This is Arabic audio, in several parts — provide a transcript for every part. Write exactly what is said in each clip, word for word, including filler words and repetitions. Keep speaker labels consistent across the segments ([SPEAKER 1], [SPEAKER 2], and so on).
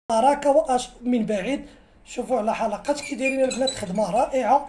[SPEAKER 1] راكا واش من بعيد. شوفوا على حلقات كي دايرين البنات، خدمه رائعه.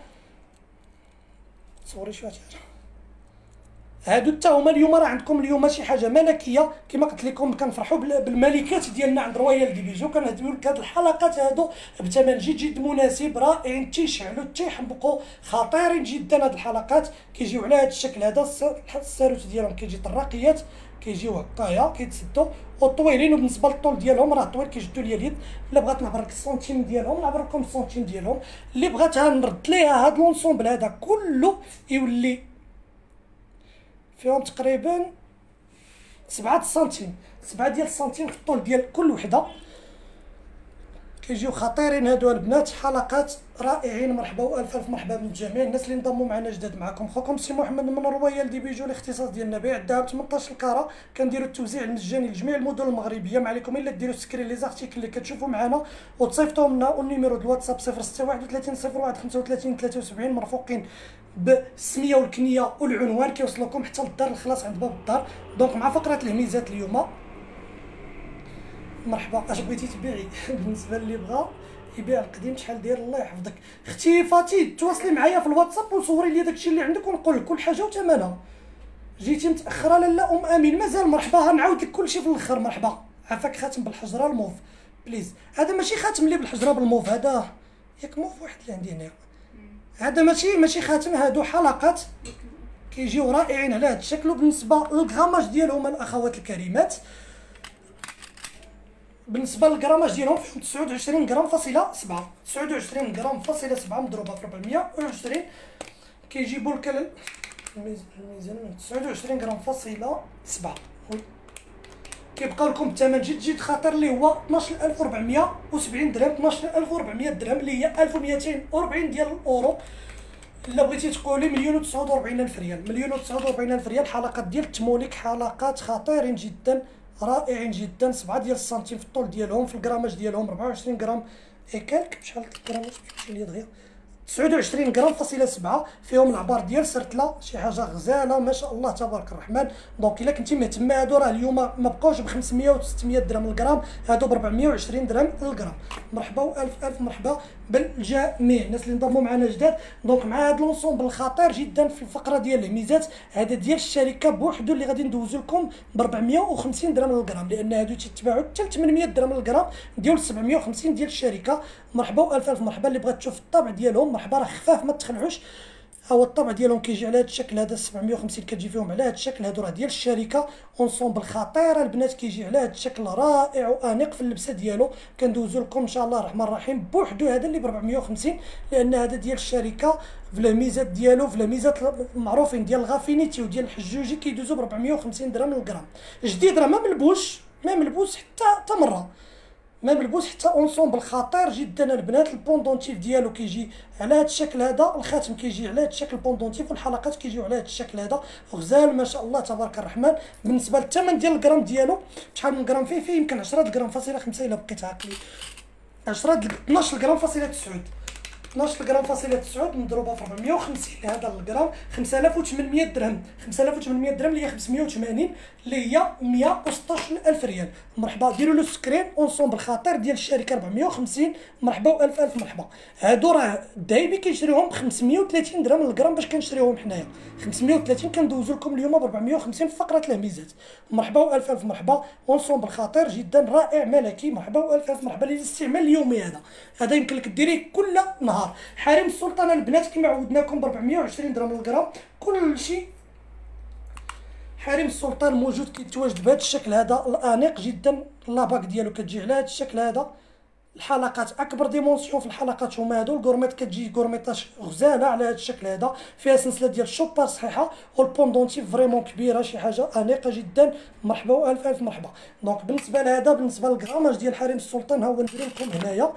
[SPEAKER 1] صوري شويه هادو حتى هما اليوم راه عندكم اليوم شي حاجه ملكيه. كما قلت لكم كنفرحوا بالملكات ديالنا عند رويال دي بيجو. كنهديو لك هاد الحلقات هادو بثمن جد جد مناسب، رائعين، تيشعلوا تيحمقوا، خطيرين جدا. هاد الحلقات كيجيو على هاد الشكل هذا، الساروت ديالهم كيجي طراقيات، كيجيو هكايا كيتسدوا وطويلين. وبالنسبه للطول ديالهم راه طويل، كيشدوا ليا اليد. الا بغات نعبر لك السنتيم ديالهم نعبر لكم السنتيم ديالهم. اللي بغاتها نرد ليها هاد لونسومبل هذا كله يولي فيهم تقريبا سبعة سنتيم، سبعة ديال السنتيم في الطول ديال كل وحده. كيجيو خطيرين هادو البنات، حلقات رائعين. مرحبا والف الف مرحبا من جميع الناس اللي انضموا معنا جداد. معكم خوكم سي محمد من رويال دي بيجو. الاختصاص ديالنا بيع الذهب ثمنطاش الكاره. كنديروا التوزيع المجاني لجميع المدن المغربيه. ما عليكم الا ديروا سكرين لي زارتيكل اللي كتشوفوا معنا وتصيفطوا لنا، والنيميرو ديال الواتساب صفر ستة واحد وثلاثين صفر واحد خمسة وثلاثين ثلاثة وسبعين مرفوقين بالسميه والكنيه والعنوان، كيوصلوكم حتى للدار الخلاص عند باب الدار. دونك مع فقره الهميزات اليوم. مرحبا، اش بغيتي تبيعي؟ بالنسبه اللي بغا يبيع القديم شحال داير الله يحفظك. اختي فاتي تواصلي معايا في الواتساب وصوري لي داكشي اللي عندك ونقول لك كل حاجه وثمنها. جيتي متاخره لالا ام امين؟ مازال مرحبا، غنعاود لك كلشي في الاخر. مرحبا، عافاك خاتم بالحجره الموف بليز. هذا ماشي خاتم اللي بالحجره بالموف، هذا ياك موف واحد اللي عندي هنا. هذا ماشي ماشي خاتم، هادو حلقات كيجيو رائعين على هذا الشكل. وبالنسبه للغراماج ديالهم الاخوات الكريمات، بالنسبه للغراماج ديالهم فيهم تسعة وعشرين غرام فاصله سبعة، تسعة وعشرين غرام فاصله سبعة مضروبه في أربعمية وعشرين. كيجيبوا لك الميزان تسعة وعشرين غرام فاصله سبعة. وي كيبقاو لكم بثمن جد جد خطير اللي هو اثناش ألف وأربعمية وسبعين درهم، اثناش ألف وأربعمية درهم اللي هي ألف ومئتين وأربعين ديال الاورو. الا بغيتي تقولي مليون وتسعة وأربعين الف ريال، مليون وتسعة وأربعين الف ريال. حلقات ديال التمولك، حلقات خطيرين جدا رائعين جدا. سبعة ديال السنتيم في الطول ديالهم، في الكراماج ديالهم أربعة وعشرين غرام ايكالك. بشحال الكراماج تمشي لي دغيا؟ تسعة وعشرين غرام فاصله سبعة. فيهم العبار ديال سرتله، شي حاجه غزاله ما شاء الله تبارك الرحمن. دونك الا كنتي مهتمه، هادو راه اليوم ما بقاوش ب خمسمية و ستمية درهم الغرام، هادو ب أربعمية وعشرين درهم الغرام. مرحبا والف الف مرحبا بالجميع الناس اللي انضموا معنا جداد. دونك مع هذا لونسومبل الخطير جدا في الفقره ديال الميزات، هذا ديال الشركه بوحدو اللي غادي ندوزو لكم ب أربعمية وخمسين درهم الغرام، لان هادو تيتباعوا حتى ل ثمنمية درهم الغرام ديال سبعمية وخمسين ديال الشركه. مرحبا والف الف مرحبا. اللي بغات تشوف الطابع ديالهم مرحبا، راه خفاف ما تخلعوش. ها هو الطبع ديالهم كيجي على هذا الشكل هذا، سبعمية وخمسين كتجي فيهم على هذا الشكل. هادو راه ديال الشركه اونسومبل خطيره البنات، كيجي على هذا الشكل رائع وانيق في اللبسه ديالو. كندوزو لكم ان شاء الله الرحمن الرحيم بوحدو هذا اللي ب أربعمية وخمسين، لان هذا ديال الشركه في الميزات ديالو، في الميزات المعروفين ديال الغافينيتي وديال الحجوجي كيدوزو ب أربعمية وخمسين درهم الغرام. جديد راه ما ملبوش، ما ملبوس حتى حتى مره، ما ملبوس حتى اونسومبل خطير جدا البنات. البوندونتيف ديالو كيجي على هذا الشكل هذا، الخاتم كيجي على هذا الشكل البوندونتيف، والحلقات كيجيو على هذا الشكل هذا غزال ما شاء الله تبارك الرحمن. بالنسبه للثمن ديال الغرام ديالو، شحال من غرام فيه؟ فيه يمكن عشرة غرام فاصله خمسة الا بقيت عاقل، عشرة اثناش غرام فاصله تسعة، اثناش غرام فاصله تسعة مضروبه في أربعمية وخمسين. هذا الغرام خمسة آلاف وثمنمية درهم، خمسة آلاف وثمنمية درهم اللي هي خمسمية وثمانين اللي هي مية وستطاش الف ريال. مرحبا، ديروا له سكرين اونسومبل خطير ديال الشركه أربعمية وخمسين. مرحبا والف الف مرحبا. هادو راه الدايبي كيشريوهم ب خمسمية وثلاثين درهم الغرام باش كنشريوهم حنايا، خمسمية وثلاثين كندوزو لكم اليوم ب أربعمية وخمسين في فقره الميزات. مرحبا والف الف مرحبا. اونسومبل خطير جدا رائع ملكي. مرحبا والف الف مرحبا للاستعمال اليومي. هذا هذا يمكن لك ديريه كل نهار. حريم السلطانه البنات كما عودناكم ب أربعمية وعشرين درهم الغرام. كل شيء حريم السلطان موجود كيتواجد بهذا الشكل هذا الانيق جدا. لاباك ديالو كتجي على هذا الشكل هذا. الحلقات اكبر ديمونسيون في الحلقات هما هادو. الكورميط كتجي كورميطاج غزاله على هذا الشكل هذا، فيها سلسله ديال الشوبار صحيحه، والبوندونتيف فريمون كبيره، شي حاجه انيقه جدا. مرحبا والف الف مرحبا. دونك بالنسبه لهذا، بالنسبه للغراماج ديال حريم السلطان ها هو ندير لكم هنايا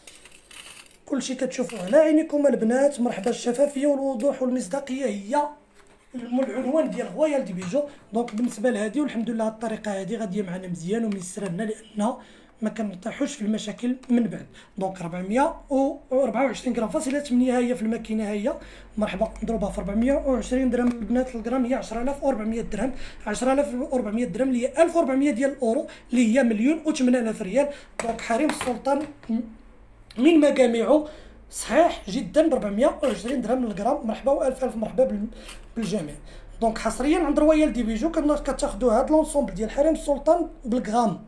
[SPEAKER 1] كلشي كتشوفوا على عينيكم البنات. مرحبا. الشفافيه والوضوح والمصداقيه هي العنوان ديال رويال دي بيجو. دونك بالنسبه لهذه والحمد لله الطريقه هذه غاديه معنا مزيان وميسره لنا، لان ما كنرتاحوش في المشاكل من بعد. دونك ربعمية وأربعة وعشرين غرام فاصله ثمانية هي في الماكينه هي مرحبا نضربها في ربعمية وعشرين درهم البنات الغرام هي عشرة آلاف وأربعمية درهم. عشرة آلاف وأربعمية درهم اللي هي ألف وأربعمية ديال الاورو اللي هي مليون وثمانية آلاف ريال. دونك حريم السلطان من مجامعه صحيح جدا ب أربعمية وعشرين درهم للغرام. مرحبا والف الف مرحبا بالجميع. دونك حصريا عند رويال دي بيجو كتاخذوا هاد لونسومبل ديال حريم السلطان بالغرام،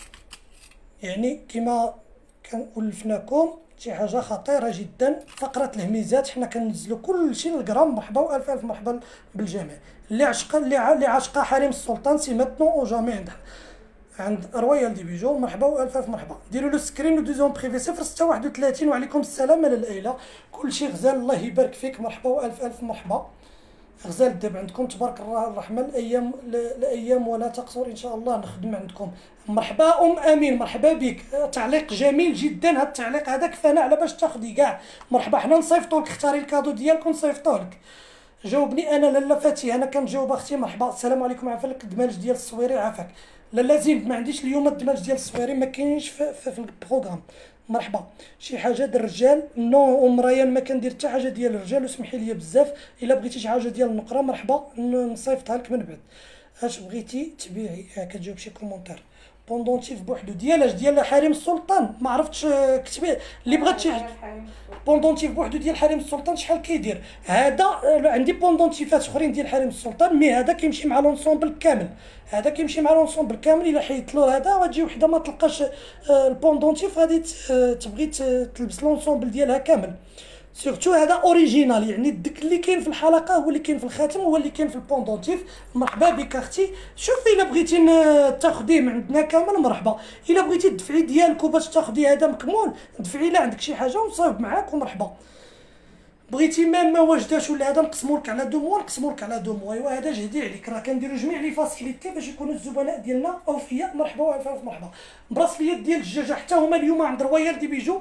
[SPEAKER 1] يعني كما كنولفناكم شي حاجه خطيره جدا. فقره الهميزات حنا كننزلوا كلشي للغرام. مرحبا والف الف مرحبا بالجميع. اللي عشق اللي عاشقه حريم السلطان سي ماتنو او جامي عند عند رويال دي بيجو. مرحبا والف الف مرحبا. ديروا لو سكرين ودوزون بريفي صفر ستة واحد وثلاثين. وعليكم السلام على الاله كلشي غزال الله يبارك فيك. مرحبا والف الف مرحبا. غزال دابا عندكم تبارك الله الرحمن الايام الايام ولا تقصر ان شاء الله نخدم عندكم. مرحبا ام امين مرحبا بك. تعليق جميل جدا هذا التعليق هذا كفانا على باش تاخدي كاع. مرحبا حنا نصيفطوا لك اختاري الكادو ديالك ونصيفطوه لك. جاوبني انا لاله فاتي انا كنجاوب اختي. مرحبا السلام عليكم عافاك. الدماج ديال الصويري عافاك. لاله زين ما عنديش اليوم الدماج ديال الصويري ما كاينش في, في, في البروغرام. مرحبا. شي حاجه ديال الرجال نو ام ريان ما كندير حتى حاجه ديال الرجال وسمحي لي بزاف. الا بغيتي شي حاجه ديال النقره مرحبا نصيفطها لك من بعد. اش بغيتي تبيعي كتجاوب شي كومونتير. بوندونتيف بوحدو ديال اش ديال حريم السلطان ما عرفتش كتبي اللي بغات شي بوندونتيف بوحدو ديال حريم السلطان شحال كيدير هذا. عندي بوندونتيفات اخرين ديال حريم السلطان مي هذا كيمشي مع لونسومبل كامل. هذا كيمشي مع لونسومبل كامل. الا حيدت له هذا غتجي وحده ما تلقاش البوندونتيف غادي تبغي تلبس لونسومبل ديالها كامل. سورتو هذا اوريجينال يعني الدك اللي كاين في الحلقه هو اللي كاين في الخاتم هو اللي كاين في البوندونتيف. مرحبا بك اختي. شوفي الا بغيتي تاخديه من عندنا كامل مرحبا. الا بغيتي تدفعي ديالك باش تاخدي هذا مكمول دفعي لا عندك شي حاجه ونصايب معاك ومرحبا. بغيتي ميم ما واجداش ولا هذا نقسموا لك على دو موا نقسموا لك على دو موا. ايوا هذا جهدي عليك راه كنديروا جميع لي فاسيليتي باش يكونوا الزبناء ديالنا اوفياء. مرحبا والف الف مرحبا. براسليات ديال الدجاجه حتى هما اليوم عند رويال دي بيجو.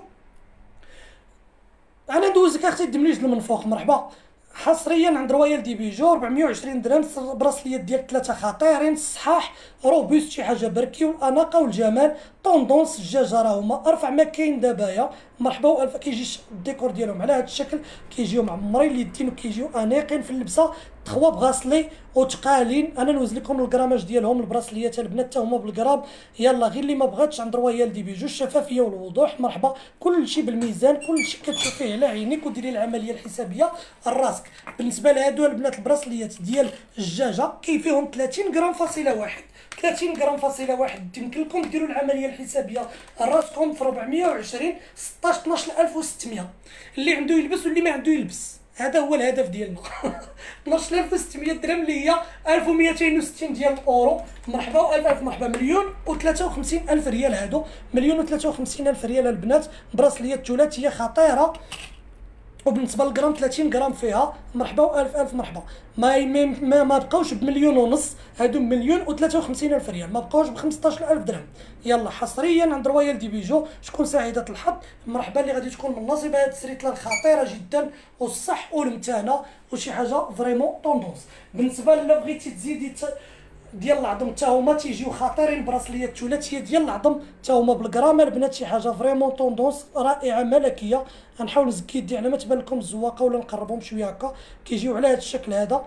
[SPEAKER 1] انا ندوز لك اختي الدمليج المنفوخ. مرحبا. حصريا عند رويال دي بيجو أربعمية وعشرين درهم. براسليات ديال ثلاثه خطيرين الصحاح روبوست شي حاجه بركي والاناقه والجمال. طوندونس الدجاجه راه هما ارفع ما كاين دابايا. مرحبا والف. كيجي الديكور ديالهم على هذا الشكل كيجيو معمرين اليدين وكيجيو انيقين في اللبسه. تخوا بغاسلي وتقالين. انا نوز لكم الكراماج ديالهم البراسليات البنات حتى هما بالكرام. يلا غير اللي ما بغاتش عند رويال دي بيجو الشفافيه والوضوح. مرحبا. كلشي بالميزان كلشي كتشوفيه على عينيك وديري العمليه الحسابيه الراسك. بالنسبه لهادو البنات البراسليات ديال الدجاجه كاين فيهم ثلاثين غرام فاصله واحد. ثلاثين غرام فاصله واحد يمكن لكم ديروا العمليه الحسابيه راسكم في أربعمية وعشرين ستطاش اثناش ألف وستمية. اللي عنده يلبس واللي ما عنده يلبس هذا هو الهدف ديالنا. اثناش ألف وستمية درهم اللي هي ألف ومئتين وستين ديال الاورو. مرحبا والف الف مرحبا. مليون وثلاثة وخمسين الف ريال هادو. مليون وثلاثة وخمسين الف ريال البنات. براسليات ثلاثيه خطيره وبالنسبه للغرام ثلاثين غرام فيها. مرحبا والف الف مرحبا. ما ما, ما بقاوش بمليون ونص هادو مليون وثلاثة وخمسين الف ريال ما بقاوش ب خمسطاش ألف درهم. يلا حصريا عند رويال دي بيجو. شكون سعيده الحظ مرحبا اللي غادي تكون من نصيب هاد السريتله الخطيره جدا والصح والمتانه وشي حاجه فريمون طوندونس. بالنسبه لا بغيتي تزيدي ديال العظم حتى هما تيجيو خطيرين. براسليات ثلاثيه ديال العظم حتى هما بالغرام البنات شي حاجه فريمون طوندونس رائعه ملكيه. غنحاول نزكي يدي على ما تبان لكم الزواقه ولا نقربهم شويه هكا. كيجيو على هذا الشكل هذا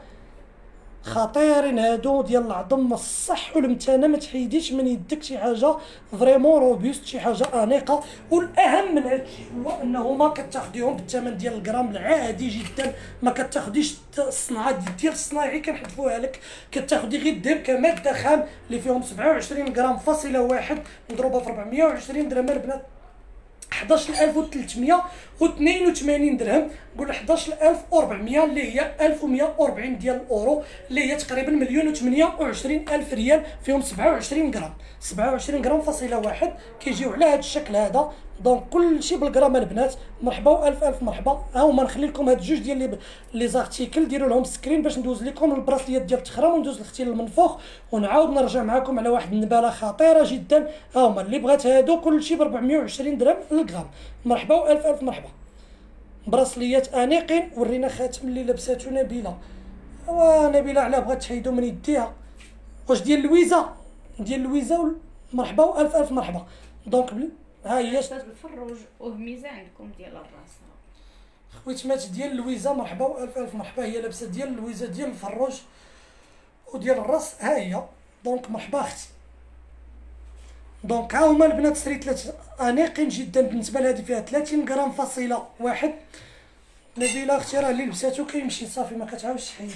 [SPEAKER 1] خطيرين هادو ديال العظم الصح والمتانه. ما تحيديش من يدك شي حاجه فريمون روبوست شي حاجه انيقه. والاهم من هادشي هو انه ما كتاخديهم بالثمن ديال الغرام العادي جدا. ما كتاخديش الصنعه ديال الصناعي كنحذفوها لك. كتاخدي غير الذهب كماده خام اللي فيهم سبعة وعشرين غرام فاصله واحد مضروبه في أربعمية وعشرين درهم البنات. حداش ألف وثلاثمية واثنين وثمانين درهم. نقول حداش ألف وأربعمية اللي هي ألف ومئة وأربعين ديال الاورو اللي هي تقريبا مليون وثمانية وعشرين الف ريال فيهم سبعة وعشرين غرام. سبعة وعشرين غرام فاصله واحد كيجيو على هذا الشكل هذا. دونك كلشي بالغرام البنات. مرحبا والف الف مرحبا. ها هما نخلي لكم هاد جوج ديال لي لي زارتيكل ديروا لهم سكرين باش ندوز لكم البراسليات ديال التخرام وندوز لختي المنفوخ ونعاود نرجع معكم على واحد النباله خطيره جدا. ها هما اللي بغات هادو كلشي ب أربعمية وعشرين درهم للغرام. مرحبا والف الف مرحبا. براسليات انيقين. ورينا خاتم اللي لبساتو نبيله. وا نبيله على بغات تحيدو من يديها. واش ديال لويزا ديال لويزا مرحبا والف الف مرحبا. دونك ها هي
[SPEAKER 2] لابسات بالفروج وهميزه عندكم ديال الراس.
[SPEAKER 1] خويتمات ديال لويزا مرحبا والف الف مرحبا. هي لابسه ديال لويزا ديال الفروج وديال الراس. ها هي دونك مرحبا اختي. دونك ها هما البنات سريت انيقين جدا بالنسبه لهذه، فيها ثلاثين غرام فاصله واحد. نبيله اختي راه اللي لبساتو كيمشي صافي ما كتعاودش تحيدو.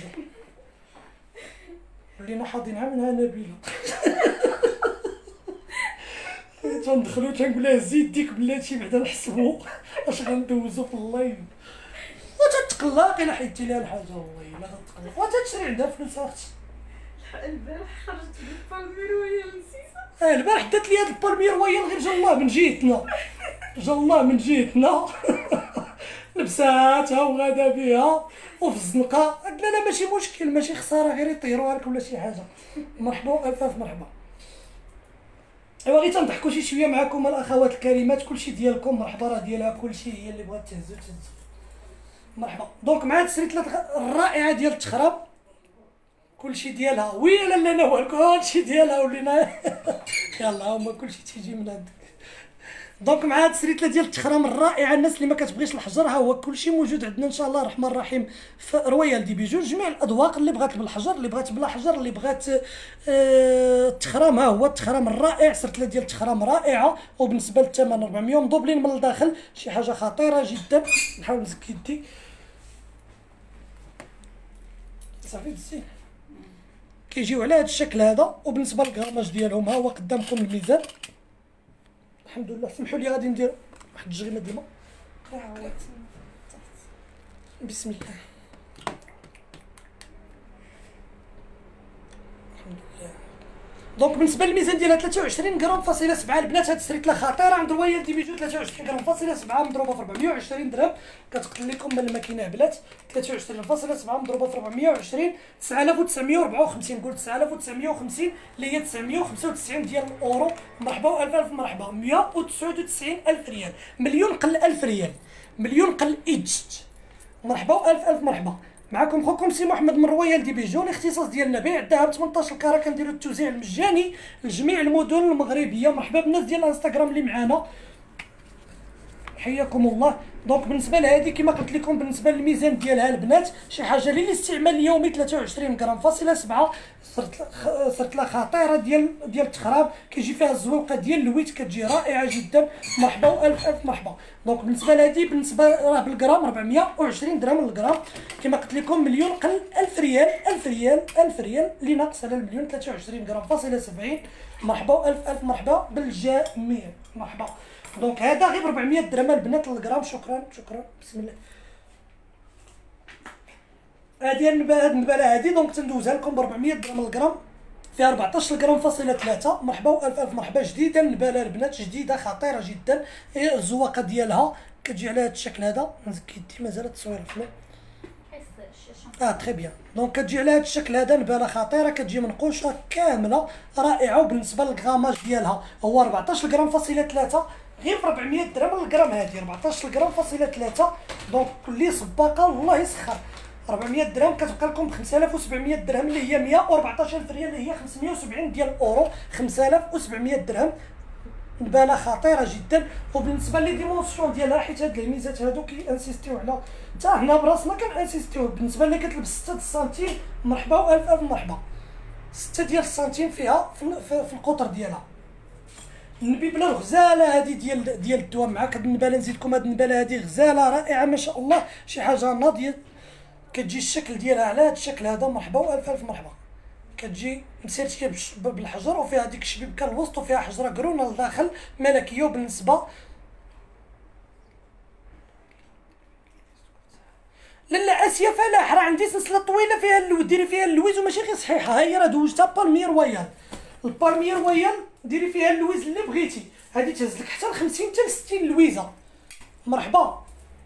[SPEAKER 1] ولينا حاضينها منها نبيله. تندخلو تنقول لها زيد ديك بلاتي بعدا نحسبو اش غندوزو في اللايف. وتتقلق الا حيدتي لها الحاجه والله الا تتقلق وتتشري عندها فلوس اختي.
[SPEAKER 2] البارح خرجت بالبالمير وهي مسيسه.
[SPEAKER 1] اه البارح دات لي هاد البالمير وهي غير جا الله من جهتنا، جا الله من جهتنا. لبساتها وغادا بها وفي الزنقه. قلنا لا ماشي مشكل ماشي خساره غير يطيروها لك ولا شي حاجه. مرحبا الف الف مرحبا. ايوا غير تنضحكوا شي شويه معكم الاخوات الكريمات، كلشي ديالكم مرحبا راه ديالها كلشي، هي اللي بغات تهزو تهزو. مرحبا. دونك مع هاد السريتلات الرائعه ديال التخراب كلشي ديالها. وي لا لا لا كلشي ديالها ولينا. يلا هما كلشي تيجي من عندك. دونك مع هاد السريتله ديال التخرام الرائعه، الناس اللي ما كتبغيش الحجر ها هو كلشي موجود عندنا ان شاء الله الرحمن الرحيم في رويال دي بيجو. جميع الاذواق، اللي بغات بالحجر اللي بغات بلا حجر اللي بغات آه التخرام. ها هو التخرام الرائع، سرتله ديال التخرام رائعه وبالنسبه للثمن أربعمية مضوبلين من الداخل، شي حاجه خطيره جدا. نحاول نزكي يدي صافي دزي. كيجيو على هذا الشكل هذا، وبالنسبه للكراماج ديالهم ها هو قدامكم الميزان. الحمد لله. سمحوا لي غادي ندير واحد التجريمه ديما. بسم الله. الحمد لله. دونك بالنسبه للميزان ديالها ثلاثة وعشرين غرام فاصله سبعة. البنات هاد السريتله خطيره عند رويال دي بيجو. ثلاثة وعشرين غرام فاصله سبعة مضروبه في أربعمية وعشرين درهم كتقتل لكم من الماكينه بلات. ثلاثة وعشرين فاصله سبعة مضروبه في أربعمية وعشرين تسعة آلاف وتسعمية وأربعة وخمسين. قلت تسعة آلاف وتسعمية وخمسين اللي هي تسعمية وخمسة وتسعين ديال الاورو. مرحبا والف الف مرحبا. مية وتسعة وتسعين الف ريال. مليون قل الف ريال. مليون قل ايجت. مرحبا والف الف مرحبا. معكم خوكم سي محمد من رويال دي بيجو. الاختصاص ديالنا بيع الذهب ثمنطاش الكاره، كنديروا التوزيع المجاني لجميع المدن المغربيه. مرحبا بالناس ديال الانستغرام اللي معانا، حياكم الله. دونك بالنسبه لهذه كما قلت لكم بالنسبه للميزان ديالها البنات شي حاجه للاستعمال اليومي. ثلاثة وعشرين غرام فاصله سبعة. صرت صرت لها خطيره ديال ديال التخراب. كيجي فيها الزويقه ديال اللويت كتجي رائعه جدا. مرحبا والف الف مرحبا. دونك بالنسبه لهذه بالنسبه راه بالغرام أربعمية وعشرين درهم للغرام. كما قلت لكم مليون قل الف ريال. الف ريال الف ريال اللي ناقص على المليون. ثلاثة وعشرين غرام فاصله سبعين. مرحبا والف الف مرحبا بالجميع. مرحبا. دونك هذا غير أربعمية درهم البنات للغرام. شكرا شكرا بسم الله. هذه النباله هذه النباله هذه دونك تندوزها لكم ب أربعمية درهم للغرام، فيها أربعطاش غرام فاصله ثلاثة. مرحبا والف الف مرحبا. جديده النباله البنات، جديده خطيره جدا. هي الزواقه ديالها كتجي على هذا الشكل هذا. نزكي يدي مازال التصوير فلو. اه تري بيان. دونك كتجي على هذا الشكل هذا، نباله خطيره كتجي منقوشه كامله رائعه. وبالنسبه للغراماج ديالها هو أربعطاش غرام فاصله ثلاثة غير ب أربعمية درهم للغرام. هذه أربعطاش غرام فاصله ثلاثة. دونك كل سباقه الله يسخر. أربعمية درهم كتبقى لكم ب خمسة آلاف وسبعمية درهم اللي هي مية وأربعطاش ألف ريال اللي هي خمسمية وسبعين ديال الاورو. خمسة آلاف وسبعمية درهم. نباله خطيره جدا. وبالنسبه لي ديمونسيون ديالها حيت هاد الميزات هادو كي انسيستيو على حتى هنا براسنا كنانسيستيو. بالنسبه لي كتلبس ستة سنتيم. مرحبا والف الف مرحبا. ستة ديال السنتيم فيها في, في, في القطر ديالها. النبي بلا الغزاله هذه ديال ديال الدوام. معاك هاد النباله نزيدكم هاد النباله هذه غزاله رائعه ما شاء الله. شي حاجه ناضيه كتجي الشكل ديالها على هاد الشكل هذا. مرحبا والف الف مرحبا. كتجي مسيرتيه بالحجر وفيها ديك الشبيبكه الوسط وفيها حجره قرونه لداخل ملكيه. وبالنسبه لالا اسيا فلاح راه عندي سلسله طويله فيها اللوز. ديري فيها اللويز وماشي غير صحيحه. ها هي راه دوزتها بالمية رويال. البالمية رويال ديري فيها اللويز اللي بغيتي. هذه تهز لك حتى ل خمسين حتى ل ستين لويزه. مرحبا.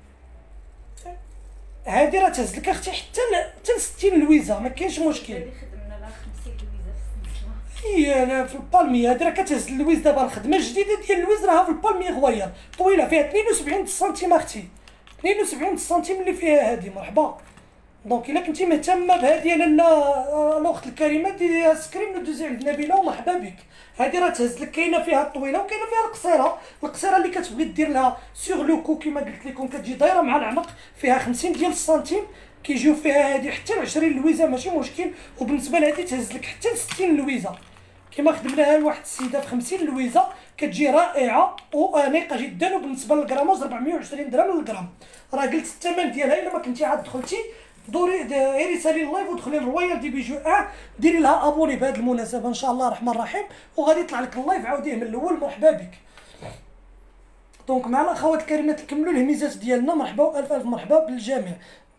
[SPEAKER 1] هذه راه تهز لك اختي حتى حتى ل ستين لويزه ما كاينش مشكل.
[SPEAKER 2] خدمنا لها خمسين لويزه في السلسله.
[SPEAKER 1] هي انا في البالمية هذه راه كتهز اللويز. دابا الخدمه الجديده ديال اللويز راها في البالمية غوير طويله فيها اثنين وسبعين سنتيم اختي. اثنين وسبعين سنتيم اللي فيها هذه. مرحبا دونك الا كنتي مهتمه بهذه لاله الاخت الكريمه ديري سكرين ودوزي عند نبيله ومرحبا بك. هذه راه تهز لك، كاينه فيها الطويله وكاينه فيها القصيره. القصيره اللي كتبغي دير لها سيغ لو كو كيما قلت لكم كتجي دايره مع العنق، فيها خمسين ديال السنتيم، كيجيو فيها هذه حتى ل عشرين لويزه ماشي مشكل. وبالنسبه لهذه تهز لك حتى ل ستين لويزه، كيما خدمناها لواحد السيده ب خمسين لويزه، كتجي رائعه وانيقه جدا. وبالنسبه للغراماج أربعمية وعشرين درهم للغرام. راه قلت الثمن ديالها الا ما كنتي عاد دخلتي دوري غير سالي اللايف ودخلي لرويال دي بيجو اه ديري لها ابوني بهذه المناسبه ان شاء الله الرحمن الرحيم، وغادي يطلع لك اللايف عاوديه من الاول. مرحبا بك. دونك مع الاخوات الكريمات نكملوا الهميزات ديالنا. مرحبا والف الف مرحبا بالجميع.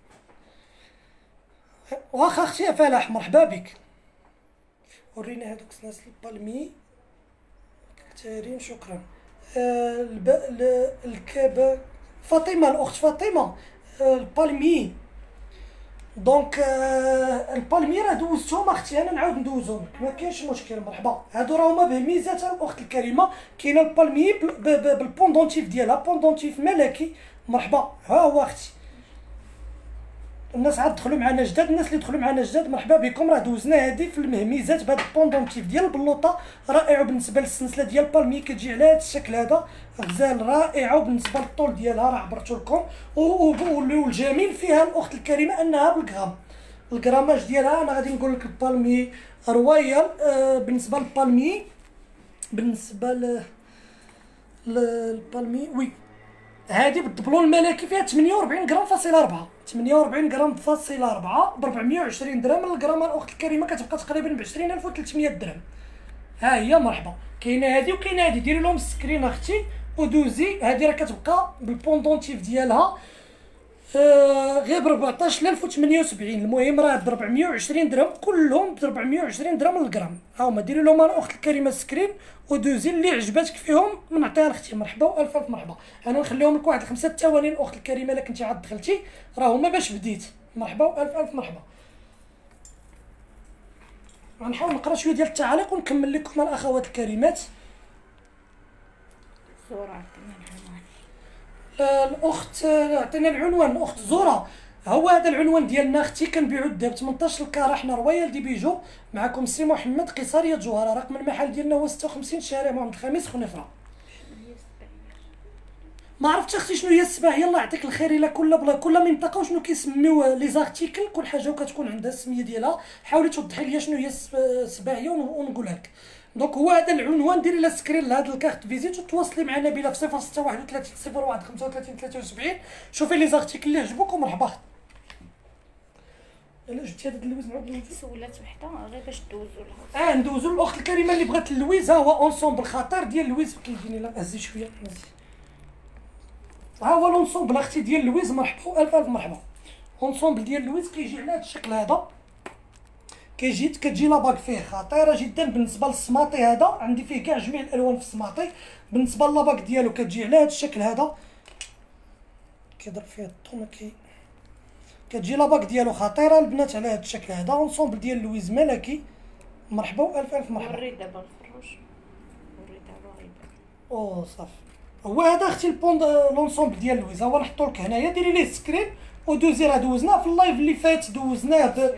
[SPEAKER 1] واخا اختي فلاح مرحبا بك. ورينا هذوك الناس البالمي كثيرين شكرا. آه الب... الكبا فاطمه الاخت فاطمه آه البالمي. دونك آه البالمي راه دوزتهم اختي، انا نعاود ندوزهم ما كاينش مشكل. مرحبا. هادو راه هما بهميزات الاخت الكريمه. كاينه البالمي بالبوندونتيف ديالها، بوندونتيف ملكي. مرحبا. ها هو اختي. الناس عاد دخلوا معنا جداد، الناس اللي دخلوا معنا جداد مرحبا بكم. راه دوزنا هذه في المهميزات بهذا البوندونتيف ديال البلوطه رائع. وبالنسبه للسلسله ديال بالمي كتجي على هذا الشكل هذا غزال رائعه. وبالنسبه للطول ديالها راه عبرتو لكم. والجميل فيها الاخت الكريمه انها بالغرام. الغراماج ديالها انا غادي نقول لك البالمي رويال. آه بالنسبه للبالمي بالنسبه ل للبالمي وي هذه بالدبلون الملكي فيها ثمانية وأربعين غرام فاصله أربعة، ثمانية وأربعين غرام فاصله أربعة ب أربعمية وعشرين درهم. الغرام الاخت الكريمه كتبقى تقريبا ب عشرين ألف وثلاثمية درهم. ها هي مرحبا. كاينه هذه وكاينه هذه. ديري لهم السكرين اختي ودوزي. هذه راه كتبقى بالبوندونتيف ديالها آه غير ب أربعطاش ألف وثمانية وسبعين. المهم راه ب أربعمية وعشرين درهم، كلهم ب أربعمية وعشرين درهم للغرام. ها هما. ديري لهم الاخت الكريمه السكرين ودوزي اللي عجباتك فيهم نعطيها لاختي. مرحبا والف الف مرحبا. انا نخليهم لك واحد خمسة ثواني الاخت الكريمه الا كنتي عاد دخلتي، راه هما باش بديت. مرحبا والف الف مرحبا. غنحاول نقرا شويه ديال التعاليق ونكمل لكم الاخوات الكريمات.
[SPEAKER 2] زورا عطينا العنوان.
[SPEAKER 1] الاخت عطينا العنوان الاخت زوره. هو هذا العنوان ديالنا اختي. كنبيعو الذهب ثمنطاش الكاره. حنا رويال دي بيجو. معكم سي محمد قيصريه جوهره. رقم المحل ديالنا هو ستة وخمسين شارع محمد الخامس خنيفره. ما عرفتش اختي شنو هي السباع. يلا يعطيك الخير. الا كل بلا كل منطقه وشنو كيسميو لي زارتيكل، كل حاجه وكتكون عندها السميه ديالها. حاولي توضحي لي شنو هي السباعيه ونقولها لك. دونك هو هذا العنوان. ديري لها سكرين لهاد الكارت فيزيت وتواصلي معنا بلا في صفر ستة واحد وثلاثين صفر واحد خمسة وثلاثين ثلاثة وسبعين. شوفي لي زارتيكل اللي عجبوك ومرحبا. الا جبتي هذاك اللويز نعاود ندوزو.
[SPEAKER 2] سولات وحده غير باش دوزو لها.
[SPEAKER 1] اه ندوزو الاخت الكريمه اللي بغات اللويز. ها هو اونسومبل خطير ديال اللويز. كيجيني لا هزي شويه هزي. ها هو لونسومبل اختي ديال اللويز. مرحبا الف الف مرحبا. اونسومبل ديال اللويز كيجي على هذا الشكل هذا. كيجي كتجي لاباك فيه خطيره جدا. بالنسبه للسماطي هذا عندي فيه كاع جميع الالوان في السماطي. بالنسبه لاباك ديالو كتجي على هذا الشكل هذا. كيضرب فيها الطون كي كتجي لاباك ديالو خطيره البنات على هذا الشكل هذا. اونسومبل ديال لويز ملكي. مرحبا الف الف مرحبا.
[SPEAKER 2] وري دابا الفروج. وري دابا غير
[SPEAKER 1] او صافي. هو هذا اختي البوند لونسومبل ديال لويز. هو نحطو لك هنايا. ديري ليه سكرين ودوزي. راه دوزناه في اللايف اللي فات. دوزناه ب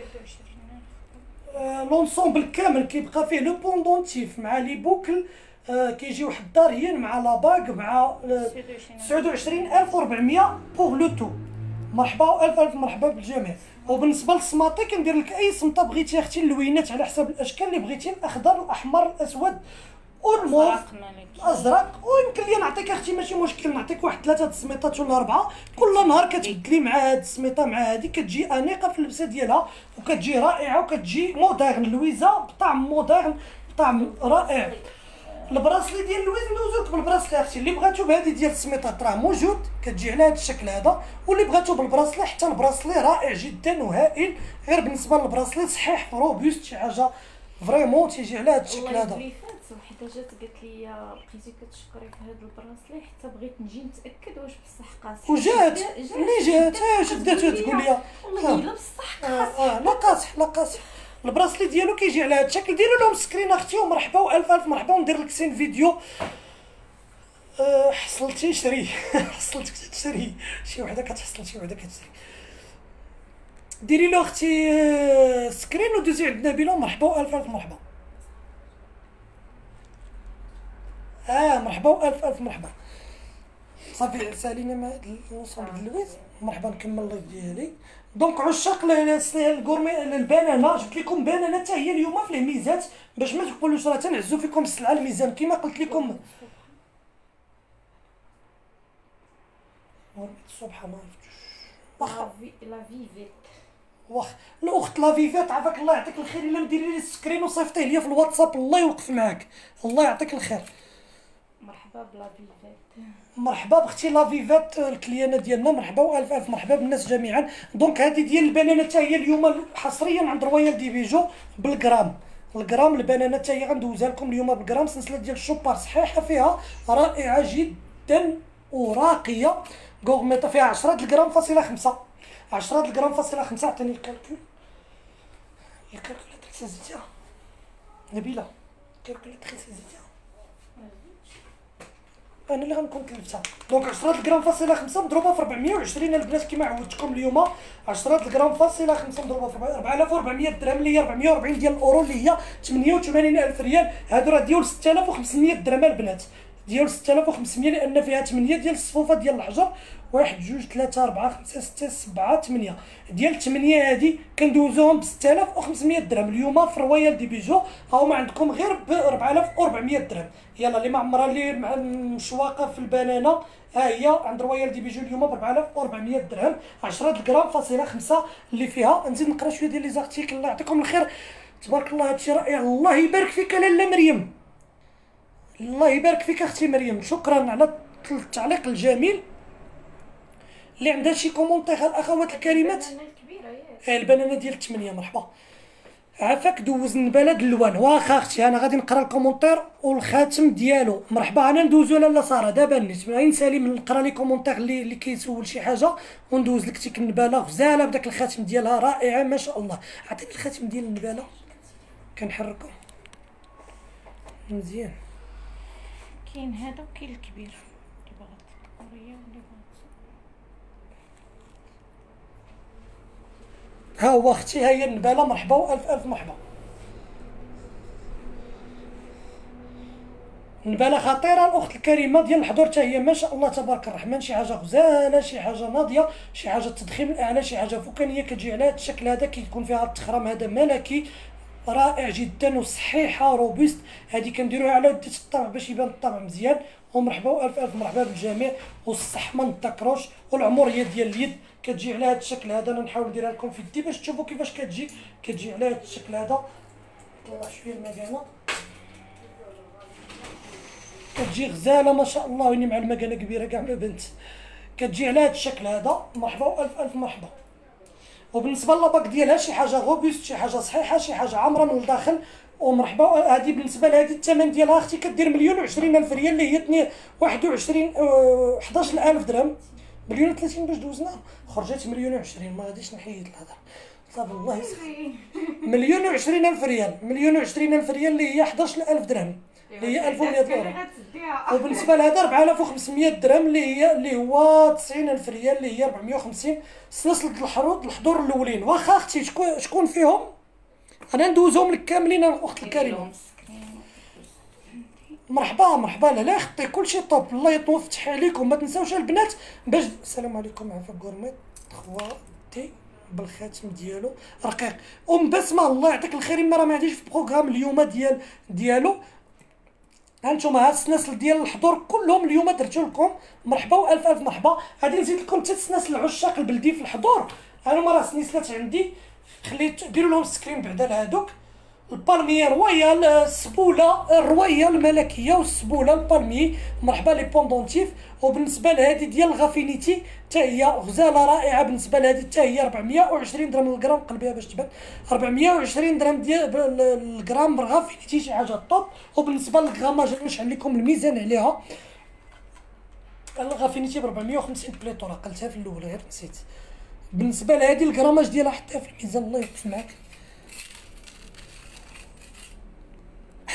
[SPEAKER 1] آه لونسومبل كامل. كيبقى فيه لو بوندونتيف مع لي بوكل. آه كيجي واحد الداريين مع لاباك مع آه تسعة وعشرين ألف وأربعمية بوغ لو تو. مرحبا الف الف مرحبا بالجميع. وبالنسبه للسماطي كندير لك اي سمطه بغيتي اختي. اللوينات على حسب الاشكال اللي بغيتي. الاخضر الاحمر الاسود والموف الازرق. ويمكن لي نعطيك اختي ماشي مشكل. نعطيك واحد ثلاثه السميطات ولا اربعه. كل نهار كتبدلي مع هاد السميطه مع هادي. كتجي انيقه في اللبسه ديالها وكتجي رائعه وكتجي مودرن. لويزا بطعم مودرن بطعم رائع. البراسلي ديال لويز ندوزو لك بالبراسلي اختي. اللي بغاتو بهذه ديال السميطات راه موجود. كتجي على هذا الشكل هذا. واللي بغاتو بالبراسلي حتى البراسلي رائع جدا وهائل. غير بالنسبه للبراسلي صحيح روبوست شي حاجه فريمون تيجي على هذا الشكل هذا.
[SPEAKER 2] اللي فات وحده جات قالت لي بقيتي كتشكري في هذا البراسلي حتى بغيت نجي نتاكد واش بصح قاصح.
[SPEAKER 1] وجات ملي جات ها شداتو تقول لي
[SPEAKER 2] والله الا بصح قاصح.
[SPEAKER 1] اه لا قاصح لا قاصح. البراسلي ديالو كيجي على هذا الشكل. ديروا لهم سكرين اختي ومرحبا والف الف مرحبا. وندير لك سين فيديو. أه حصلتي شري. حصلتك تشري. شي وحده كتحصل شي وحده كتشري. ديري له اختي سكرين ودوزي عند نبيله. مرحبا الف الف مرحبا. اه مرحبا الف الف مرحبا. صافي سالينا مع هاد الوصول د اللويز. مرحبا نكمل اللايف ديالي. دونك عشاق الكورمي البنانه، جبت لكم بنانه حتى هي اليوم في الميزات باش ما تقولوش راه تنعزو فيكم السلعه الميزان كما قلت لكم. الصبح ما عرفتش واخا
[SPEAKER 2] لا فيفيت
[SPEAKER 1] واخ الاخت لافيفات عافاك الله يعطيك الخير. الا مديري لي السكرين وصيفطيه ليا في الواتساب الله يوقف معاك، الله يعطيك الخير.
[SPEAKER 2] مرحبا بلا فيفيت.
[SPEAKER 1] مرحبا باختي لافيفات الكليانه ديالنا. مرحبا والف الف مرحبا بالناس جميعا. دونك هذه ديال البنانه حتى هي اليوم حصريا عند رويال دي بيجو بالغرام. الغرام البنانه حتى هي غندوزها لكم اليوم بالغرام. سلسله ديال الشوبار صحيحه فيها رائعه جدا وراقيه. غورميطه فيها عشرة غرام فاصله خمسة عشرة غرام فاصله خمسة. عطيني الكالكول يا كالكولاتريس زيتها نبيله. كالكولاتريس زيتها انا اللي غنكون كلفتها. دونك عشرة غرام فاصله خمسة مضروبه في أربعمية وعشرين البنات كما عودتكم اليوم. عشرة غرام فاصله خمسة مضروبه في أربعة آلاف وأربعمية درهم اللي هي أربعمية وأربعين ديال الاورو اللي هي ثمانية وثمانين ألف ريال. هادو راه ديال ستة آلاف وخمسمية درهم البنات، ديال ستة آلاف وخمسمية لان فيها ثمانية ديال الصفوفه ديال الحجر. واحد جوج ثلاثة أربعة خمسة ستة سبعة ثمانية. ديال ثمانية هادي كندوزوهم ب ستة آلاف وخمسمية درهم اليوم في رويال دي بيجو. هاهما عندكم غير ب أربعة آلاف وأربعمية درهم. يلا اللي ما عمرها اللي مشواقه في البنانه ها هي عند رويال دي بيجو اليوم ب أربعة آلاف وأربعمية درهم. عشرة غرام فاصله خمسة اللي فيها. نزيد نقرا شويه ديال لي زارتيكل. الله يعطيكم الخير تبارك الله. هادشي رائع. الله يبارك فيك لاله مريم، الله يبارك فيك اختي مريم. شكرا على التعليق الجميل. اللي عندها شي كومونتير الاخوات الكريمات. البنانه ديال ثمانية مرحبا عافاك. دوز البلد اللوان. واخا اختي انا غادي نقرا الكومونتير والخاتم ديالو. مرحبا انا ندوزو لاله ساره دابا نيت غير نسالي نقرا لي كومونتير اللي اللي كيسول شي حاجه وندوز لك تيك النباله غزاله بداك الخاتم ديالها رائعه ما شاء الله. عطيني الخاتم ديال النباله كنحركو مزيان.
[SPEAKER 2] كاين هذا وكاين الكبير اللي بغات الكوريه واللي بغات.
[SPEAKER 1] ها هو اختي ها هي النباله. مرحبا والف الف مرحبا. النباله خطيره الاخت الكريمه ديال الحضور حتى هي ما شاء الله تبارك الرحمن. شي حاجه غزاله، شي حاجه ناضيه، شي حاجه التضخيم الاعلى، شي حاجه فوكانيه كتجي على هذا الشكل هذا كيكون فيها التخرام هذا ملكي رائع جدا وصحيحه روبوست. هذه كنديروها على ودة الطبع باش يبان الطبع مزيان. ومرحبا والف الف مرحبا بالجميع. والصح من التكروش والعمريه ديال اليد كتجي على هذا الشكل هذا. انا نحاول نديرها لكم في يدي باش تشوفوا كيفاش كتجي. كتجي على هذا الشكل هذا. طلع شويه المكانه كتجي غزاله ما شاء الله. ويني مع المكانه كبيره كاع ما بنت. كتجي على هذا الشكل هذا. مرحبا والف الف مرحبا. وبالنسبه للباك ديالها شي حاجه غوبوست، شي حاجه صحيحه، شي حاجه عامره من الداخل. ومرحبا. هذه بالنسبه لهذه الثمن ديالها اختي كدير مليون وعشرين الف ريال اللي هي اثنين واحد وعشرين حداش الف درهم. مليون وثلاثين باش دوزنا خرجت مليون وعشرين. ما غاديش نحيد الهضره صافي الله يسخر. مليون وعشرين الف ريال. مليون وعشرين الف ريال اللي هي حداش الف درهم اللي هي ألف ومية اورو. وبالنسبه لهذا أربعة آلاف وخمسمية درهم اللي هي اللي هو تسعين الف ريال اللي هي أربعمية وخمسين. سلسله الحروض الحضور الاولين. واخا اختي شكون شكون فيهم انا ندوزهم لك كاملين الاخت الكريمه. مرحبا مرحبا. لا لا اختي كلشي طوب. الله يطول فتح عليكم. ما تنساوش البنات باش. السلام عليكم. عفا غورميط خواتي بالخاتم ديالو رقيق. ام بسمه الله يعطيك الخير. ما راه ما عنديش في بروغرام اليوم ديال ديالو. هانتوما هاد السناسل ديال الحضور كلهم اليوم درتو لكم. مرحبا والف الف مرحبا. غادي نزيد لكم حتى السناسل العشاق البلدي في الحضور. هانوما راه سنيسلات عندي خليت ديروا لهم سكرين بعدا لهادوك. البالميه رويال السبوله الرويال الملكيه والسبوله البالمي. مرحبا لي بوندونتيف. وبالنسبه لهذه ديال الغافينيتي حتى هي غزاله رائعه. بالنسبه لهذه حتى هي أربعمية وعشرين درهم الغرام. قلبيها باش تبان. أربعمية وعشرين درهم ديال الغرام بالغافينيتي شي حاجه طوب. وبالنسبه للغراماج نشعل لكم الميزان عليها. الغافينيتي ب أربعمية وخمسين بليطو راه قلتها في الاول غير نسيت. بالنسبه لهذه الغراماج ديالها حطيها في الميزان الله يوقف معاك.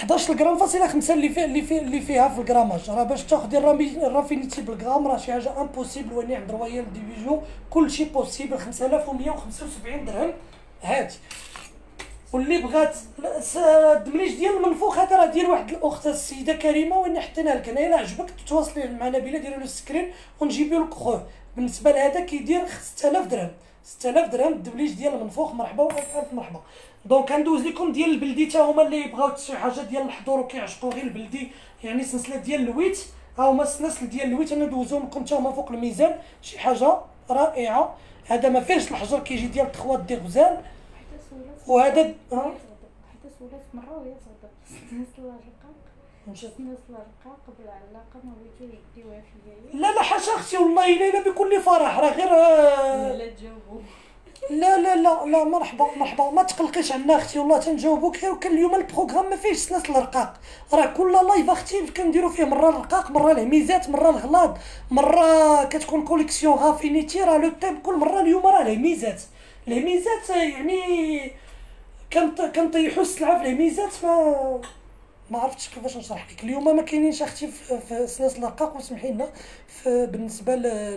[SPEAKER 1] حداش غرام فاصله خمسة اللي فيه اللي فيه اللي فيها في الكراماج. راه باش تاخدي الرافينيتي بالغرام راه شي حاجه امبوسيبل، وني عند رويال ديفيجن كلشي بوسيبل. خمسة آلاف ومية وخمسة وسبعين درهم هادي. واللي بغات الدمليج ديال المنفوخ هذا راه ديال واحد الاخت السيده كريمه، وين حطينا لك انا. الا عجبك تواصلي مع نبيله ديري له سكرين ونجيبو لك خوه. بالنسبه لهذا كيدير ستة آلاف درهم، ستة آلاف درهم الدبليج ديال المنفوخ. مرحبا والف الف مرحبا. دونك غندوز لكم ديال البلدي تا هما اللي بغاو شي حاجه ديال الحضور وكيعشقوا غير البلدي، يعني سلسله ديال اللويت. ها هما السلاسل ديال اللويت انا ندوزهم لكم تا هما فوق الميزان، شي حاجه رائعه. هذا ما فيهش الحجر، كيجي ديال تخوات دي غزال. وهذا
[SPEAKER 2] حتى سولات مره وهي صادق نسل الرقاق مشات نسل الرقاق بالعلاقه ما بغيتو يديوها فيا.
[SPEAKER 1] لا لا حاشا اختي والله الا بكل فرح، راه غير
[SPEAKER 2] لا تجاوبوا.
[SPEAKER 1] لا لا لا لا مرحبا مرحبا، ما تقلقيش عنا اختي والله تنجاوبوك غير. وكان اليوم البروغرام ما فيهش سلاسل الرقاق، راه كل لايف اختي كنديرو فيه مره الرقاق مره الهميزات مره الغلاض مره كتكون كوليكسيون غافينيتي. راه لو تيم كل مره. اليوم راه الهميزات الهميزات يعني كنطيحوا السلعه في الهميزات. ما ما عرفتش كيفاش نشرح لك. اليوم ما كاينينش اختي في سلاسل الرقاق، وسمحي لنا بالنسبه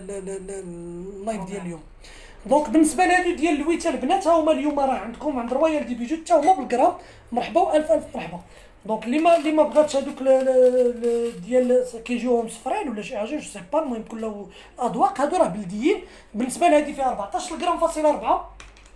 [SPEAKER 1] لللايف ديال اليوم. دونك بالنسبه لهادو ديال اللويته البنات ها هما اليوم راه عندكم عند رويال دي بيجو حتى هما بالغرام. مرحبا والف الف مرحبا. دونك اللي ما اللي ما بغاتش هذوك ديال كيجيوهم صفرين ولا شي حاجه جو سي با، المهم كله اذواق. هادو راه بلديين. بالنسبه لهادي فيها أربعطاش غرام فاصله أربعة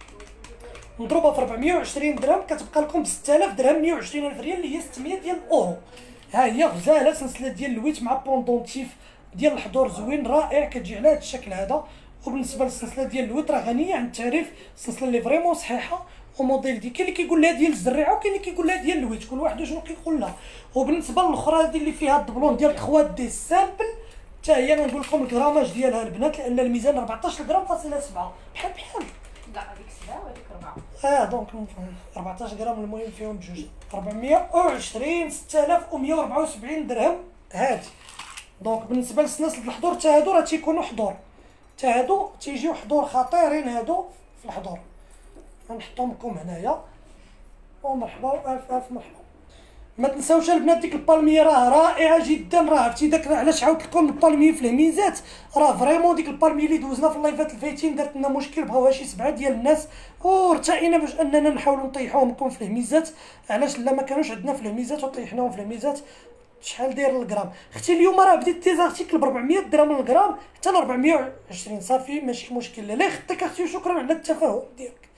[SPEAKER 1] مضروبه في أربعمية وعشرين درهم، كتبقى لكم ب ستة آلاف درهم، مية وعشرين ألف ريال اللي هي ستمية ديال الاورو. ها هي غزاله سلسله ديال اللويت مع بوندونتيف ديال الحضور زوين رائع، كتجي على هذا الشكل هذا. وبالنسبه للسلسله ديال اللويت راه غنيه عن التعريف، السلسله اللي فريمون صحيحه وموديل دي. كاين اللي كيقول لها ديال الزريعه وكاين اللي كيقول لها ديال اللويت، كل واحد شنو كيقول لها. وبالنسبه للاخرى هذه اللي فيها الدبلون ديال الخوات دي سامبل حتى هي نقول لكم الكراماج ديالها البنات، لان الميزان أربعطاش غرام فاصله سبعة بحال بحال.
[SPEAKER 2] لا هذيك سبعة وهذيك أربعة.
[SPEAKER 1] اه دونك أربعطاش غرام المهم فيهم بجوج. أربعمية وعشرين ستة آلاف ومية وأربعة وسبعين درهم هادي. دونك بالنسبه للسلاسل الحضور حتى هادو راه تيكونوا حضور، حتى هادو تيجيو حضور خطيرين هادو في الحضور. غنحطهم لكم هنايا. ومرحبا والف الف مرحبا. ما تنساوش البنات ديك البالميه راه رائعه جدا. راه عرفتي داك علاش عاودت لكم البالميه في الهميزات، راه فريمون ديك البالميه اللي دوزنا في اللايفات الفايتين دارت لنا مشكل، بغاوها شي سبعه ديال الناس وارتئينا باش اننا نحاولوا نطيحوهم لكم في الهميزات. علاش لا ما كانوش عندنا في الهميزات وطيحناهم في الهميزات. شحال داير الغرام اختي اليوم؟ راه بديت تيزارتيكل ب أربعمية درهم الغرام حتى ل أربعمية وعشرين صافي ماشي مشكل. لا يخطيك اختي، شكرا على التفاهم ديالك.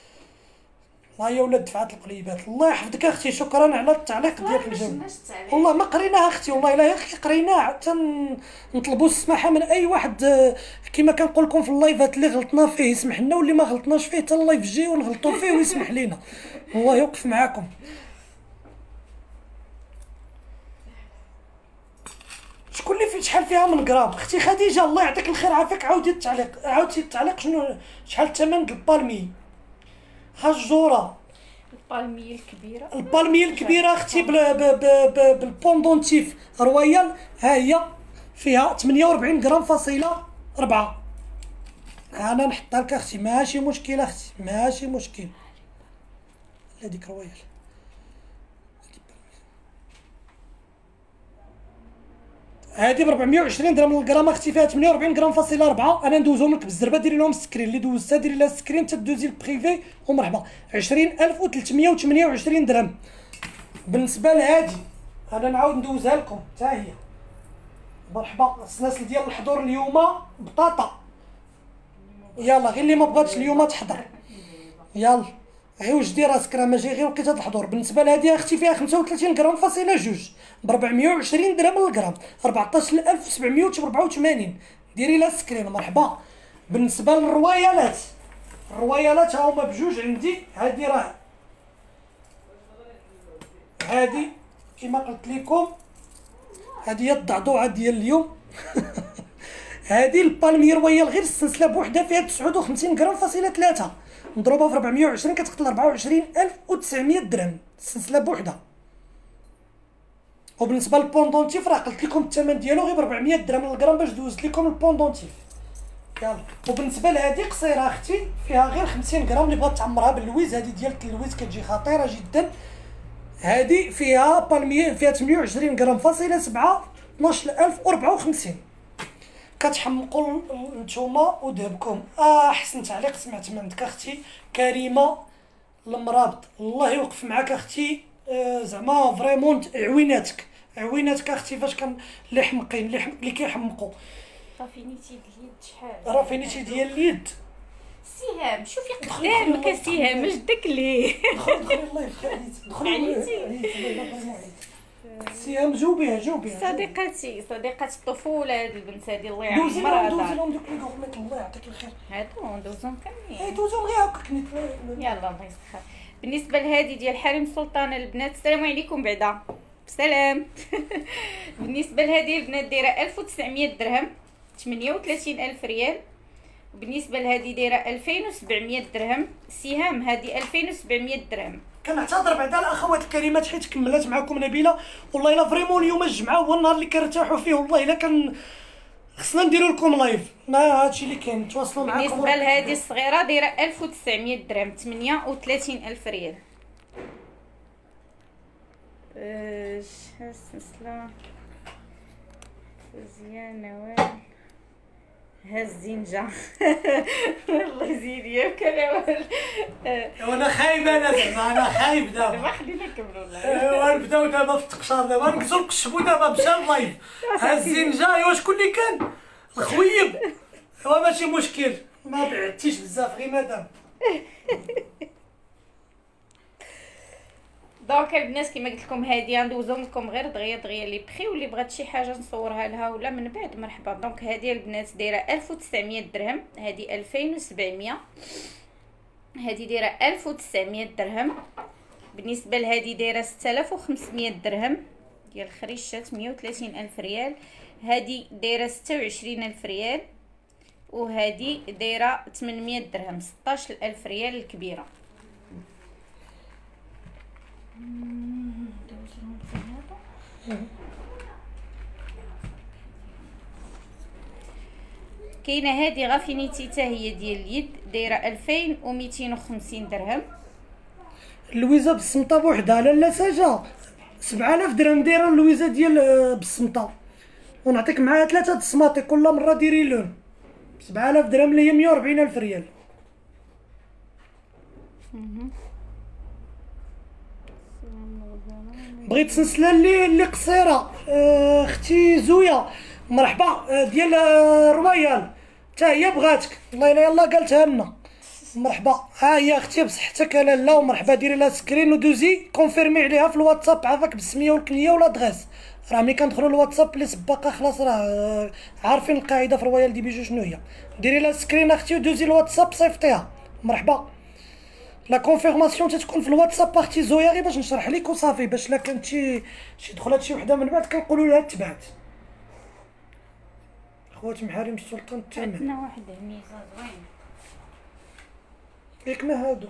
[SPEAKER 1] الله يا ولاد دفعات القليبات، الله يحفظك اختي، شكرا على التعليق ديالك الجميل. والله ما قريناها اختي، والله الا اختي قريناها حتى نطلبوا السماحه من اي واحد. كما كنقول لكم في اللايفات اللي غلطنا فيه يسمح لنا، واللي ما غلطناش فيه حتى اللايف الجاي ونغلطوا فيه ويسمح لينا. الله يوقف معاكم. شكون اللي فيه شحال فيها من غرام؟ اختي خديجه الله يعطيك الخير عافاك. عاودي التعليق، عاودتي التعليق شنو شحال الثمن ديال البالمي؟ هاجوره
[SPEAKER 2] البالميه الكبيره،
[SPEAKER 1] البالميه الكبيره اختي بالبوندونتيف رويال ها هي فيها ثمانية وأربعين غرام فاصله أربعة. انا نحطها لك اختي ماشي مشكل اختي ماشي مشكل. هذيك رويال هادي ب أربعمية وعشرين درهم الغرام اختي، فيها ثمانية وأربعين غرام فاصله أربعة. انا ندوزهم لك بالزربه، ديري لهم السكرين اللي دوزتها، ديري لها السكرين حتى تدوزي البريفي ومرحبا. عشرين ألف وثلاثمية وثمانية وعشرين درهم. بالنسبه لهادي انا نعاود ندوزها لكم حتى هي مرحبا. السلاسل ديال الحضور اليوم بطاطا، يلا غير اللي ما بغاتش اليوم تحضر يلا غير وجدي راسك، راه ماشي غير وقيته الحضور. بالنسبه لهادي اختي فيها خمسة وثلاثين غرام فاصله جوج ب أربعمية وعشرين درهم الغرام، أربعطاش ألف وسبعمية وأربعة وثمانين. ديري لها السكرين مرحبا. بالنسبه للروايالات، الروايالات ها هما بجوج عندي. هادي راه هادي كما قلت لكم هادي هي الضعضوعه ديال اليوم. هادي البالمي رويال غير السلسله بوحدها فيها تسعة وخمسين غرام فاصله ثلاثة مضروبه في أربعمية وعشرين كتقتل أربعة وعشرين ألف وتسعمية درهم السلسله بوحدها. وبالنسبه للبوندونتيف راه قلت لكم الثمن ديالو غير ب أربعمية درهم الغرام باش دوزت لكم البوندونتيف يلا. وبالنسبه لهادي قصيره اختي فيها غير خمسين غرام اللي بغات تعمرها باللويز، هادي ديال اللويز كتجي خطيره جدا. هادي فيها بالمية، فيها ثمانية وعشرين غرام فاصلة سبعة، اثناش ألف وأربعة وخمسين. كتحمقوا نتوما ودهبكم. اه احسن تعليق سمعت من عندك اختي كريمه المرابط، الله يوقف معاك اختي. آه زعما فريمون عويناتك عويناتك اختي فاش كان اللي حمقين اللي حم... اللي كيحمقوا.
[SPEAKER 2] رافينيتي ديال اليد شحال،
[SPEAKER 1] رافينيتي ديال اليد.
[SPEAKER 2] سهام شوفي قدامك سهام جدك ليه.
[SPEAKER 1] دخل دخل الله يخليك دخل
[SPEAKER 2] عليتي.
[SPEAKER 1] سهام جاوبيها جاوبيها.
[SPEAKER 2] صديقتي صديقة الطفولة هاد البنت هادي الله
[SPEAKER 1] دوزي لهم
[SPEAKER 2] يعمرها
[SPEAKER 1] دوزي
[SPEAKER 2] دار.
[SPEAKER 1] لهم دوك لي غورميت الله يعطيك الخير.
[SPEAKER 2] هادو ندوزهم
[SPEAKER 1] اي
[SPEAKER 2] كاملين.
[SPEAKER 1] دوزهم غير هكاك نيت.
[SPEAKER 2] يلا الله يسخر. بالنسبة لهادي ديال حريم السلطان البنات، السلام عليكم بعدا بسلام. بالنسبة لهادي البنات دايرة ألف وتسعمية درهم، ثمانية وثلاثين ألف ريال. وبالنسبة لهادي دايرة ألفين وسبعمية درهم. سهام هادي ألفين وسبعمية درهم.
[SPEAKER 1] كنعتذر بعدا الاخوات الكريمات حيت كملت معكم نبيله، والله الا فريمون اليوم الجمعه هو النهار اللي كنرتاحوا فيه، والله الا كان خصنا نديروا لكم لايف، ما هادشي اللي كاين تواصلوا معاكم.
[SPEAKER 2] بالنسبة لهادي الصغيرة دايرة ألف وتسعمية درهم، ثمانية وثلاثين ألف ريال. اش السلسلة مزيان نوال ها الزنجة. الله يزيد ياك نوال.
[SPEAKER 1] وانا خايب انا زعما انا خايب دابا.
[SPEAKER 2] دابا خلينا نكملوا الله.
[SPEAKER 1] ايوا نبداو دابا في التقشار، دابا نقصوا نقشبوا دابا مشى اللايف. ها الزنجة ايوا شكون اللي كان؟ الخويب. ايوا ماشي مشكل، ما بعدتيش بزاف غير مدام.
[SPEAKER 2] دونك البنات كيما قلت لكم هادي ندوزهم لكم غير دغيا دغيا لي بخي، واللي بغات شي حاجه نصورها لها ولا من بعد مرحبا. دونك هادي البنات دايره ألف وتسعمية درهم، هادي ألفين وسبعمية، هادي دايره ألف وتسعمية درهم. بالنسبه لهادي دايره ستة آلاف وخمسمية درهم ديال الخريشات، مية وثلاثين ألف ريال. هادي دايره ستة وعشرين ألف ريال، وهادي دايره ثمنمية درهم، ستاش ألف ريال الكبيره. كاينه هادي غافينيتي حتى هي ديال اليد، دايره ألفين ومئتين وخمسين درهم.
[SPEAKER 1] اللويزه بالصمطه بوحدها لالا ساجه سبعة آلاف درهم دايره اللويزه ديال بالصمطه، ونعطيك معاها ثلاثه د الصماطي كل مره ديري لون. سبعة آلاف درهم اللي هي مية وأربعين ألف ريال. بغيت سلسله اللي اللي قصيره اختي زويه مرحبا ديال رويال حتى هي بغاتك، الله الا يلاه قالتها لنا مرحبا. ها هي اختي بصحتك لاله ومرحبا، ديري لها سكرين ودوزي كونفيرمي عليها في الواتساب عافاك بالسميه والكنيه ولا دغاس. راه ملي كندخلوا الواتساب اللي سباقه خلاص راه عارفين القاعده في رويال دي بيجو شنو هي. ديري لها سكرين اختي ودوزي الواتساب صيفطيها مرحبا. لا كونفيرماسيون تتكون في الواتساب اختي زويا غير باش نشرح لك وصافي، باش لا كانت شي شي دخلات شي وحده من بعد كنقولوا لها تبعت. خوات محارم السلطان الثامن
[SPEAKER 2] عندنا واحد الميزه زوين
[SPEAKER 1] ياك ما هادو.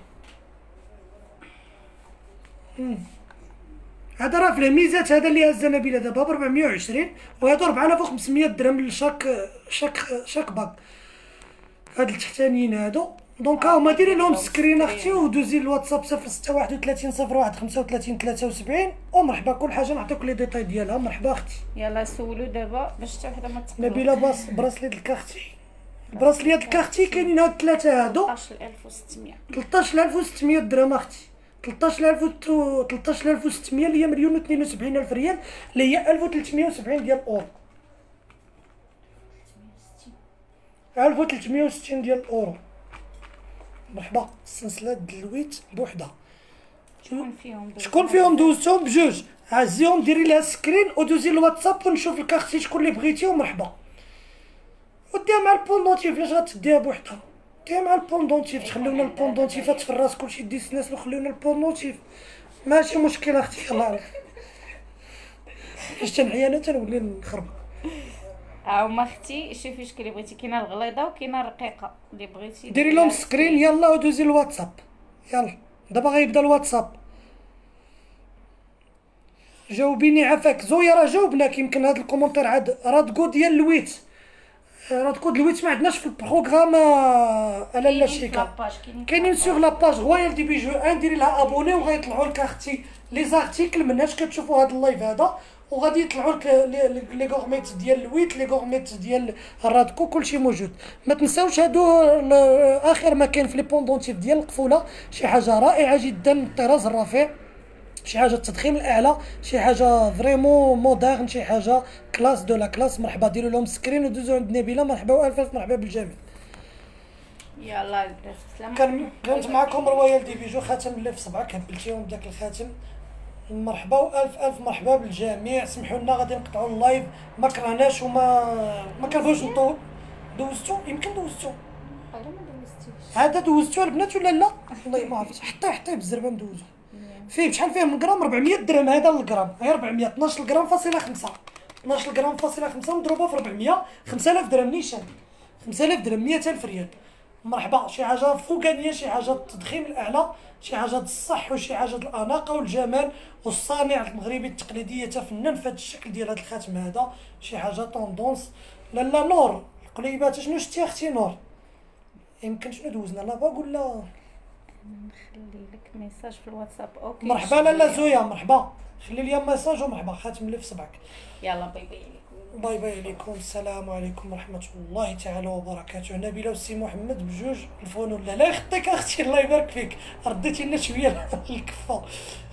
[SPEAKER 1] امم هذا راه في الميزات، هذا اللي هز نبيله دابا ب أربعمية وعشرين، وهادو أربعة آلاف وخمسمية درهم لشاك شاك شاك باك. هاد التحتانيين هادو دونك ها هما ديري لهم سكرين اختي ودوزي الواتساب صفر ستة واحد وثلاثين صفر واحد خمسة وثلاثين ثلاثة وسبعين ومرحبا. كل حاجه نعطيك لي ديتاي ديالها. مرحبا اختي.
[SPEAKER 2] يلا سولوا دابا باش حتى وحده ما تقبل.
[SPEAKER 1] نبيله باص براسليت الكارتي، البراسليات الكارتي كاينين هاد الثلاثه هادو
[SPEAKER 2] ثلاثة ألف وستمية
[SPEAKER 1] ثلاثة آلاف وستمية درهم اختي. ثلاثة آلاف ثلاثة آلاف وستمية اللي هي مليون واثنين وسبعين ألف ريال اللي هي ألف وثلاثمية وسبعين ديال الاورو. ألف وثلاثمية وستين ديال الاورو. مرحبا. السلسله دلويت بوحدها.
[SPEAKER 2] شكون فيهم دوز؟
[SPEAKER 1] شكون فيهم دوزتهم بجوج؟ عزيهم ديري لها سكرين ودوزي الواتساب ونشوف لك اختي شكون اللي بغيتي ومرحبا. وديها مع البوندونتيف، علاش غتديها بوحدها؟ ديها مع البوندونتيف، تخليونا البوندونتيفات في الراس كلشي ديس الناس وخليونا البوندونتيف ماشي مشكل اختي. يلاه فاش تنعيا انا تنولي نخرب.
[SPEAKER 2] ها هما اختي شوفي شكون اللي بغيتي، كاينه الغليظه وكاينه الرقيقه اللي بغيتي
[SPEAKER 1] ديري لهم سكرين يلا ودوزي الواتساب. يلا دابا غيبدا الواتساب. جاوبيني عافاك زويا. راه جاوبناك يمكن هذا الكومونتير عاد راه تقول ديال الويت، راه تقول الويت ما عندناش في البروغرام الا لا شيكا. كاينين سيغ لاباج رويال دي بيجو ان، ديري لها ابوني وغيطلعوا لك اختي لي زارتيكل مناش كتشوفوا هذا اللايف هذا، وغادي يطلعوا لك لي غورميت ديال الويت، لي غورميت ديال الرادكو، كلشي موجود. ما تنساوش هادو اخر ما كاين في لي بوندونتيف ديال القفوله، شي حاجه رائعه جدا، الطراز الرفيع، شي حاجه التضخيم الاعلى، شي حاجه فريمون مودرن، شي حاجه كلاس دو لا كلاس. مرحبا، ديروا لهم سكرين ودوزوا عند نبيله. مرحبا والف الف مرحبا بالجميع.
[SPEAKER 2] يلا البنات سلام.
[SPEAKER 1] كان كانت معكم رويال دي بيجو، خاتم اللي في صبعك هبلتيهم بداك الخاتم. مرحبا والف الف مرحبا بالجميع. سمحوا لنا غادي نقطعوا اللايف، ما كرهناش وما ما كنبغيوش نطول. دوزتو يمكن دوزتو
[SPEAKER 2] انا ما دوزتيش
[SPEAKER 1] هذا، دوزتو البنات ولا لا؟ والله ما عرفتش. حطيه حطيه بالزربه ندوزو. فيه شحال فيه من غرام؟ أربعمية درهم هذا الغرام، غير أربعمية، اثناش غرام فاصله خمسة، اثناش غرام فاصله خمسة مضروبه في أربعمية، خمسة آلاف درهم نيشان، خمسة آلاف درهم، مية ألف ريال. مرحبا، شي حاجه فوقانيه، شي حاجه التضخيم الاعلى، شي حاجه الصح، وشي حاجه الاناقه والجمال، والصانع المغربي التقليدي يتفنن في هذا الشكل ديال هذا الخاتم هذا، شي حاجه طوندونس. لالا نور القليبات، شنو شتي اختي نور؟ يمكن شنو دوزنا لابا ولا
[SPEAKER 2] نخلي لك ميساج في الواتساب. اوكي
[SPEAKER 1] مرحبا لالا زويا، مرحبا، خلي لي ميساج ومرحبا. خاتم اللي في صبعك.
[SPEAKER 2] يلا باي باي عليكم.
[SPEAKER 1] باي باي عليكم. السلام عليكم ورحمه الله تعالى وبركاته. نبيله وسي محمد بجوج الفون ولا لا يخطيك اختي، الله يبارك فيك، رديتي لنا شويه الكفه.